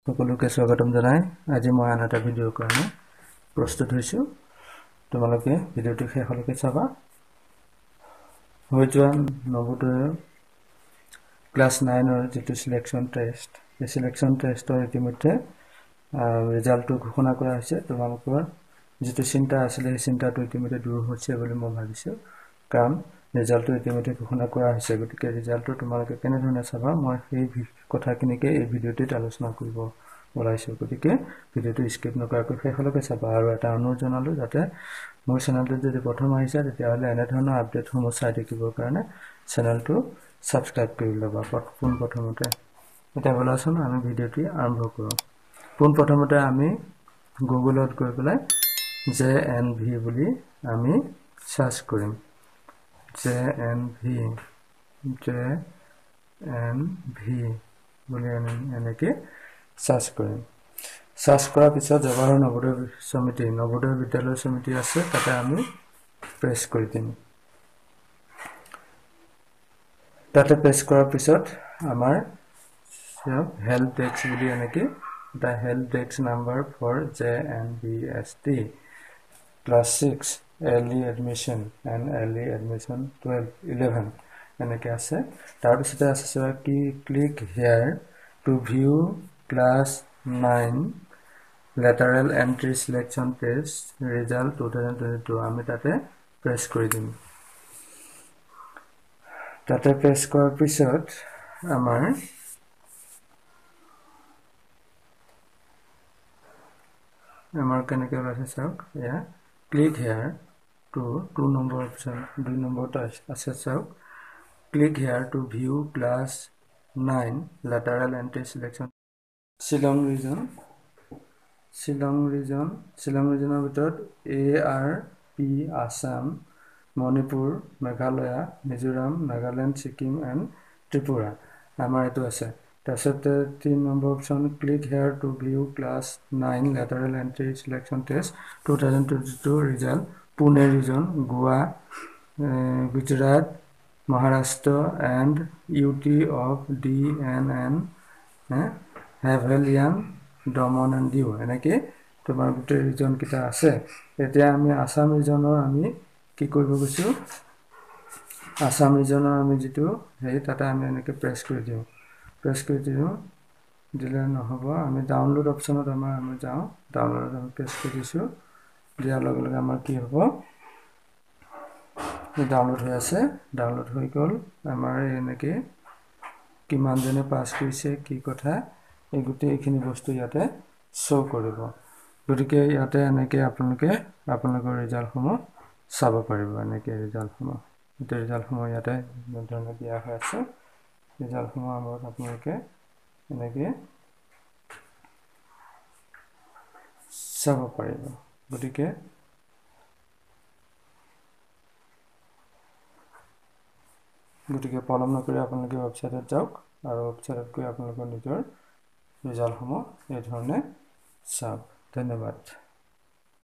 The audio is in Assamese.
সকলোকে স্বাগতম জনাই আজি মই আন এটা ভিডিঅ'ৰ কাৰণে প্ৰস্তুত হৈছো তোমালোকে ভিডিঅ'টো শেষলৈকে চাবা হৈ যোৱা নৱোদয় ক্লাছ 9 ৰ যেটো সিলেকশন টেষ্ট এই সিলেকশন টেষ্টৰ ইতিমধ্যে ৰিজাল্টটো ঘোষণা কৰা হৈছে তোমালোকৰ যেটো চিন্তা আছিল এই চিন্তাটো ইতিমধ্যে দূৰ হৈছে বুলি মই ভাবিছো কাৰণ ৰিজাল্টটো ইতিমধ্যে ঘোষণা কৰা হৈছে গতিকে ৰিজাল্টটো তোমালোকে কেনে ধৰণে চাবা মই এই কথাখিনিকে এই ভিডিঅ'টোত আলোচনা কৰিব ওলাইছো গতিকে ভিডিঅ'টো স্কিপ নকৰাকৈ শেষলৈকে চাবা আৰু এটা অনুৰোধ জনালো যাতে মোৰ চেনেলটো যদি প্ৰথম আহিছা তেতিয়াহলে এনে ধৰণৰ আপডেটসমূহ চাই থাকিবৰ কাৰণে চেনেলটো সাবস্ক্ৰাইব কৰি লবা পোন প্ৰথমতে এটা বলাচোন আমি ভিডিঅ'টি আৰম্ভ কৰো পোন প্ৰথমতে আমি গুগলত গৈ পেলাই jnv বুলি আমি সাৰ্চ কৰিম jnv বুলি এনেকে সাৰ্চ কৰিম সাৰ্চ কৰাৰ পিছত জৱাহৰ নৱোদয় বিদ্যালয় সমিতি আছে তাতে আমি প্ৰেছ কৰি দিম তাতে প্ৰেছ কৰাৰ পিছত আমাৰ হেল্প ডেস্ক বুলি এনেকে the help desk number for jnvst class 6 early admission and early admission 11 এনেকে আছে তাৰ পিছতে আছে কি click here to view class 9 lateral entry selection test result 2022 আমি তাতে প্ৰেছ কৰি দিম তাতে প্ৰেছ কৰাৰ পিছত আমাৰ কেনেকৈ আছে চাওক ইয়া click here to 2 number option 2 নম্বৰটা আছে চাওক click here to view class 9 lateral entry selection Shillong regionৰ ভিতৰত ARP Assam Manipur Meghalaya Mizoram Nagaland Sikkim and Tripura আমাৰ এটো আছে তাৰপিছতে 3 নম্বৰ option click here to view class 9 lateral entry selection test 2022 result Pune region Goa Gujarat Maharashtra and UT of DNN Havelian Daman and Diu এনেকে তোমাৰ গোটে ৰিজন কিটা আছে এতিয়া আমি আসাম ৰিজনৰ আমি কি কৰিব গৈছো আসাম ৰিজনৰ আমি যেটো হেই তাতে আমি এনেকে প্ৰেছ কৰি দিও দিলে নহব আমি ডাউনলোড অপচনত আমি যাও ডাউনলোড আমি প্ৰেছ কৰি দিছো দিয়াৰ লগে লগে আমাৰ কি হ'ব ডাউনলোড হৈ আছে ডাউনলোড হৈ গল আমাৰ এনেকে কিমান জনে পাস কৰিছে কি কথা এই গুটে এইখিনি বস্তু ইয়াতে শো কৰিব গতিকে ইয়াতে এনেকে আপোনালোকৰ ৰিজাল্টসমূহ চাব পাৰিব এনেকে ৰিজাল্টসমূহ ইয়াতে ধৰণে দিয়া হৈ আছে ৰিজাল্টসমূহ আমাৰ আপোনালোকে এনেকে চাব পাৰিব গতিকে পলম নকৰি আপোনালোকে ৱেবছাইটত যাওক আৰু ৱেবছাইটত গৈ আপোনালোকৰ নিজৰ ৰিজাল্টসমূহ এই ধৰণে চাওক ধন্যবাদ